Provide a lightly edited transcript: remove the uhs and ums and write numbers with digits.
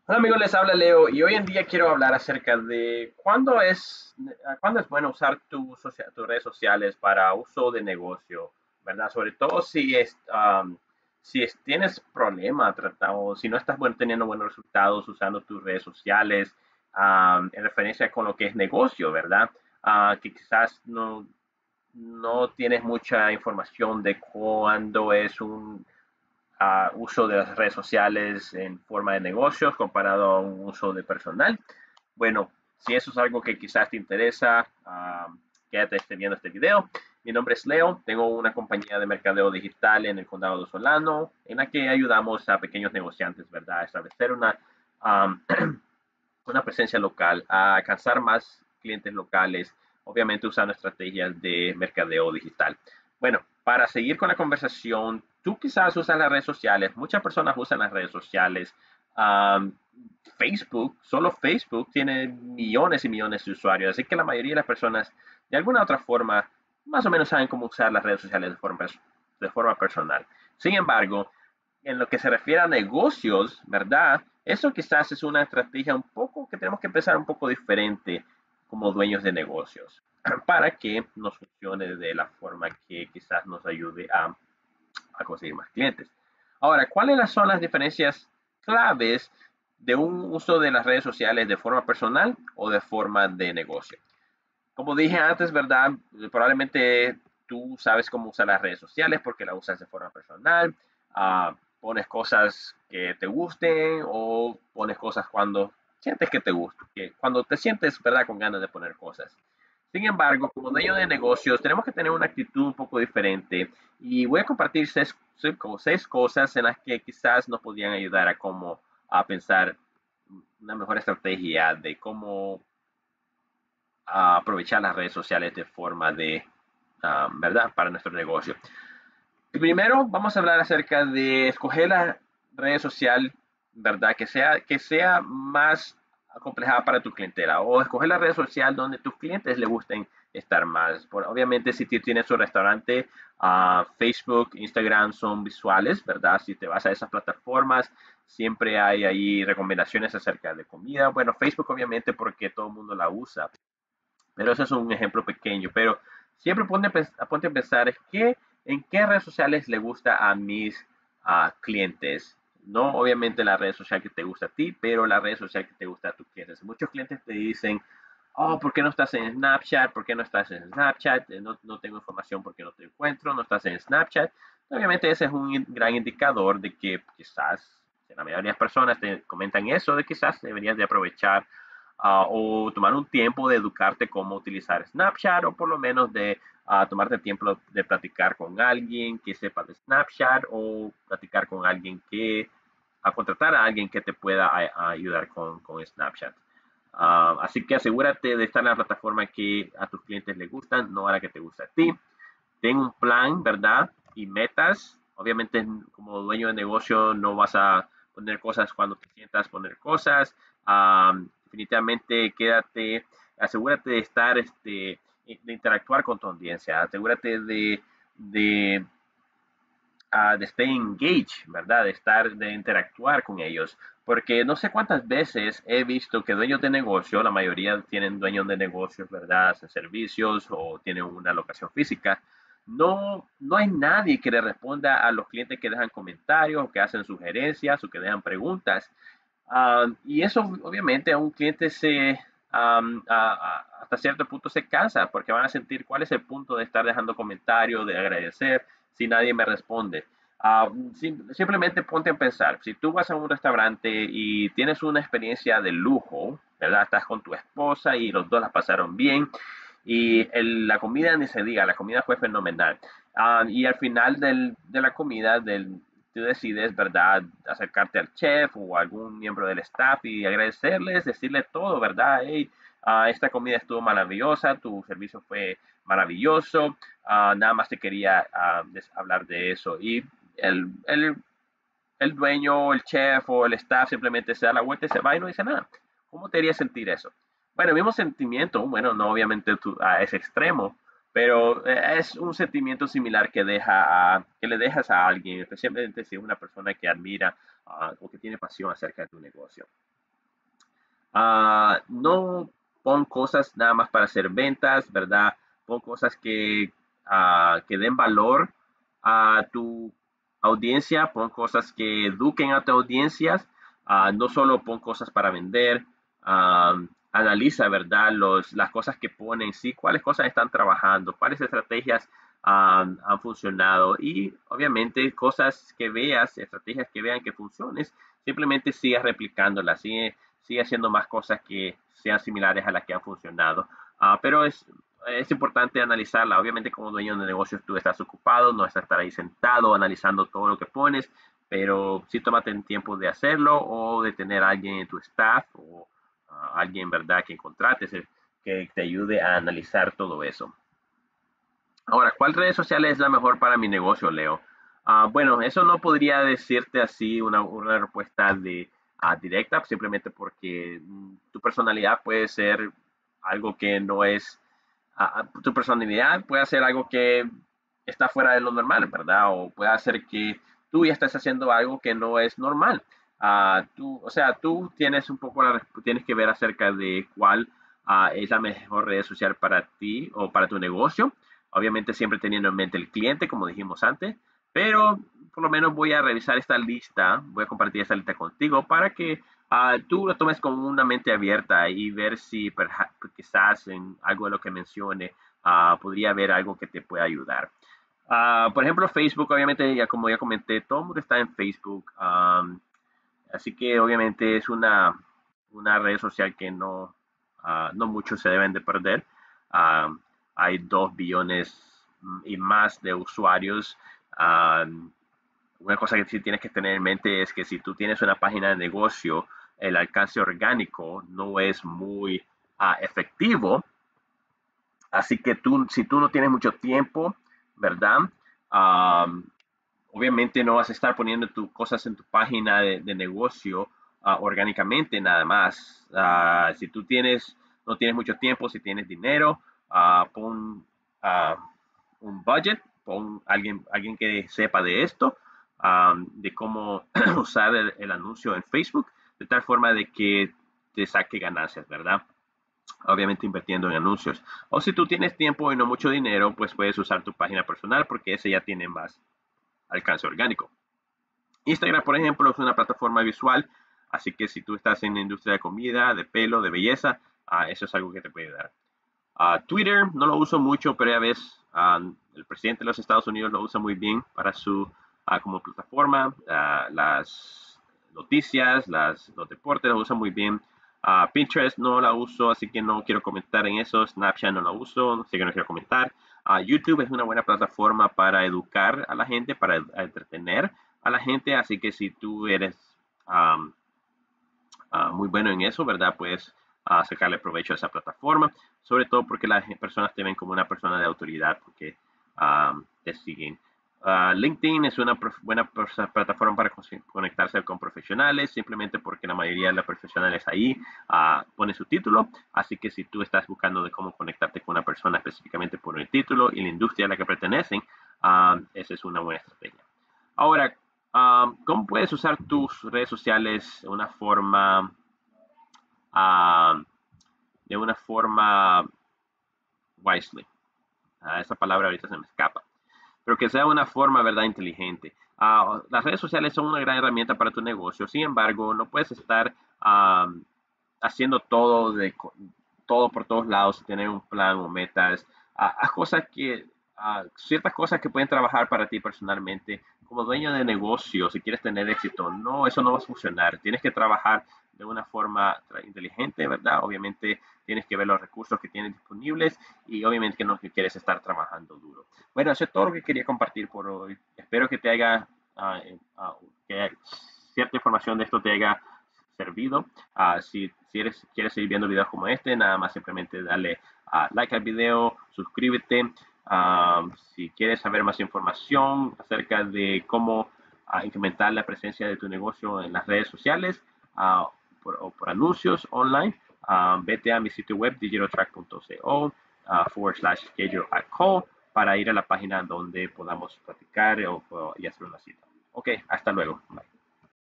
Hola amigos, les habla Leo y hoy en día quiero hablar acerca de cuándo es bueno usar tus redes sociales para uso de negocio, ¿verdad? Sobre todo si tienes problemas o si no estás teniendo buenos resultados usando tus redes sociales en referencia con lo que es negocio, ¿verdad? Que quizás no tienes mucha información de cuándo es un uso de las redes sociales en forma de negocios comparado a un uso de personal. Bueno, si eso es algo que quizás te interesa, quédate viendo este video. Mi nombre es Leo, tengo una compañía de mercadeo digital en el condado de Solano, en la que ayudamos a pequeños negociantes, ¿verdad?, a establecer um, una presencia local, a alcanzar más clientes locales, obviamente usando estrategias de mercadeo digital. Bueno, para seguir con la conversación, tú quizás usas las redes sociales, muchas personas usan las redes sociales. Um, Facebook, solo Facebook tiene millones y millones de usuarios, así que la mayoría de las personas, de alguna u otra forma, más o menos saben cómo usar las redes sociales de forma personal. Sin embargo, en lo que se refiere a negocios, ¿verdad? Eso quizás es una estrategia un poco que tenemos que empezar un poco diferente como dueños de negocios para que nos funcione de la forma que quizás nos ayude a conseguir más clientes. Ahora, ¿cuáles son las diferencias claves de un uso de las redes sociales de forma personal o de forma de negocio? Como dije antes, ¿verdad? Probablemente tú sabes cómo usar las redes sociales porque las usas de forma personal. Pones cosas que te gusten o pones cosas cuando sientes que te gusta, cuando te sientes, ¿verdad?, con ganas de poner cosas. Sin embargo, como dueño de negocios, tenemos que tener una actitud un poco diferente y voy a compartir seis cosas en las que quizás nos podrían ayudar a pensar una mejor estrategia de cómo aprovechar las redes sociales de forma ¿verdad?, para nuestro negocio. Primero, vamos a hablar acerca de escoger la red social, ¿verdad?, que sea más acomplejada para tu clientela, o escoger la red social donde tus clientes le gusten estar más. Obviamente, si tú tienes un restaurante, Facebook, Instagram son visuales, ¿verdad? Si te vas a esas plataformas, siempre hay ahí recomendaciones acerca de comida. Bueno, Facebook obviamente porque todo el mundo la usa, pero eso es un ejemplo pequeño. Pero siempre ponte a pensar en qué redes sociales le gusta a mis clientes. No obviamente la red social que te gusta a ti, pero la red social que te gusta a tus clientes. Muchos clientes te dicen, oh, ¿por qué no estás en Snapchat? ¿Por qué no estás en Snapchat? No tengo información porque no te encuentro, no estás en Snapchat. Obviamente ese es un gran indicador de que quizás, si la mayoría de las personas te comentan eso, de quizás deberías de aprovechar o tomar un tiempo de educarte cómo utilizar Snapchat, o por lo menos de tomarte tiempo de platicar con alguien que sepa de Snapchat, o platicar con alguien a contratar a alguien que te pueda ayudar con Snapchat. Así que asegúrate de estar en la plataforma que a tus clientes les gustan, no a la que te gusta a ti. Ten un plan, ¿verdad? Y metas. Obviamente, como dueño de negocio, no vas a poner cosas cuando te sientas poner cosas. Definitivamente, asegúrate de estar, de interactuar con tu audiencia. Asegúrate de stay engaged, ¿verdad? De interactuar con ellos. Porque no sé cuántas veces he visto que dueños de negocio, la mayoría tienen dueños de negocios, ¿verdad? Hacen servicios o tienen una locación física. No hay nadie que le responda a los clientes que dejan comentarios, o que hacen sugerencias, o que dejan preguntas. Y eso obviamente a un cliente hasta cierto punto se cansa, porque van a sentir cuál es el punto de estar dejando comentarios, de agradecer, si nadie me responde. Simplemente ponte a pensar, si tú vas a un restaurante y tienes una experiencia de lujo, ¿verdad? Estás con tu esposa y los dos la pasaron bien, y la comida ni se diga, la comida fue fenomenal. Y al final de la comida, tú decides, ¿verdad?, acercarte al chef o a algún miembro del staff y agradecerles, decirle todo, ¿verdad? Hey, esta comida estuvo maravillosa, tu servicio fue maravilloso, nada más te quería hablar de eso. Y el, el, el dueño, el chef o el staff simplemente se da la vuelta y se va y no dice nada. ¿Cómo te haría sentir eso? Bueno, el mismo sentimiento, bueno, no obviamente a ese extremo, pero es un sentimiento similar que le dejas a alguien, especialmente si es una persona que admira o que tiene pasión acerca de tu negocio. No pon cosas nada más para hacer ventas, ¿verdad? Pon cosas que den valor a tu audiencia, pon cosas que eduquen a tu audiencia, no solo pon cosas para vender. ah, Analiza, ¿verdad? Las cosas que ponen, sí, cuáles cosas están trabajando, cuáles estrategias han funcionado y obviamente cosas que veas, estrategias que vean que funcionen, simplemente sigas replicándolas, sigue haciendo más cosas que sean similares a las que han funcionado. Pero es importante analizarla. Obviamente, como dueño de negocios, tú estás ocupado, no estás estar ahí sentado analizando todo lo que pones, pero sí tómate el tiempo de hacerlo o de tener a alguien en tu staff o alguien, ¿verdad?, que contrates que te ayude a analizar todo eso. Ahora, ¿cuál red social es la mejor para mi negocio, Leo? Bueno, eso no podría decirte así una respuesta directa, simplemente porque tu personalidad puede ser algo que no es, tu personalidad puede ser algo que está fuera de lo normal, ¿verdad? O puede hacer que tú ya estés haciendo algo que no es normal. O sea, tú tienes un poco tienes que ver acerca de cuál es la mejor red social para ti o para tu negocio. Obviamente siempre teniendo en mente el cliente, como dijimos antes, pero por lo menos voy a revisar esta lista, voy a compartir esta lista contigo para que tú lo tomes con una mente abierta y ver si quizás en algo de lo que mencione podría haber algo que te pueda ayudar. Por ejemplo, Facebook, obviamente, ya como ya comenté, todo el mundo está en Facebook, así que obviamente es una red social que no muchos se deben de perder. Uh, Hay 2 billones y más de usuarios. Una cosa que sí tienes que tener en mente es que si tú tienes una página de negocio, el alcance orgánico no es muy efectivo. Así que si tú no tienes mucho tiempo, ¿verdad? Um, Obviamente no vas a estar poniendo tus cosas en tu página de negocio orgánicamente nada más. Si tú no tienes mucho tiempo, si tienes dinero, pon uh, un budget, pon alguien que sepa de esto, de cómo usar el anuncio en Facebook, de tal forma de que te saque ganancias, ¿verdad? Obviamente invirtiendo en anuncios. O si tú tienes tiempo y no mucho dinero, pues puedes usar tu página personal porque ese ya tiene más alcance orgánico. Instagram, por ejemplo, es una plataforma visual, así que si tú estás en la industria de comida, de pelo, de belleza, eso es algo que te puede dar. Twitter no lo uso mucho, pero ya ves, el presidente de los Estados Unidos lo usa muy bien para como plataforma. Las noticias, los deportes lo usa muy bien. Pinterest no la uso, así que no quiero comentar en eso. Snapchat no la uso, así que no quiero comentar. YouTube es una buena plataforma para educar a la gente, para entretener a la gente, así que si tú eres um, muy bueno en eso, ¿verdad? Puedes sacarle provecho a esa plataforma, sobre todo porque las personas te ven como una persona de autoridad porque te siguen. LinkedIn es una buena plataforma para conectarse con profesionales, simplemente porque la mayoría de los profesionales ahí ponen su título, así que si tú estás buscando de cómo conectarte con una persona específicamente por el título y la industria a la que pertenecen, esa es una buena estrategia. Ahora, ¿cómo puedes usar tus redes sociales uh, de una forma wisely? Esa palabra ahorita se me escapa. Pero que sea una forma, ¿verdad?, inteligente. Las redes sociales son una gran herramienta para tu negocio. Sin embargo, no puedes estar haciendo todo por todos lados, tener un plan o metas. Haz ciertas cosas que pueden trabajar para ti personalmente. Como dueño de negocio, si quieres tener éxito, no, eso no va a funcionar. Tienes que trabajar de una forma inteligente, ¿verdad? Obviamente tienes que ver los recursos que tienes disponibles y obviamente que no quieres estar trabajando duro. Bueno, eso es todo lo que quería compartir por hoy. Espero que te haya, que cierta información de esto te haya servido. Quieres seguir viendo videos como este, nada más simplemente dale like al video, suscríbete. Si quieres saber más información acerca de cómo incrementar la presencia de tu negocio en las redes sociales o por anuncios online, vete a mi sitio web digitotrack.co /schedule a call para ir a la página donde podamos platicar y hacer una cita. Ok, hasta luego. Bye.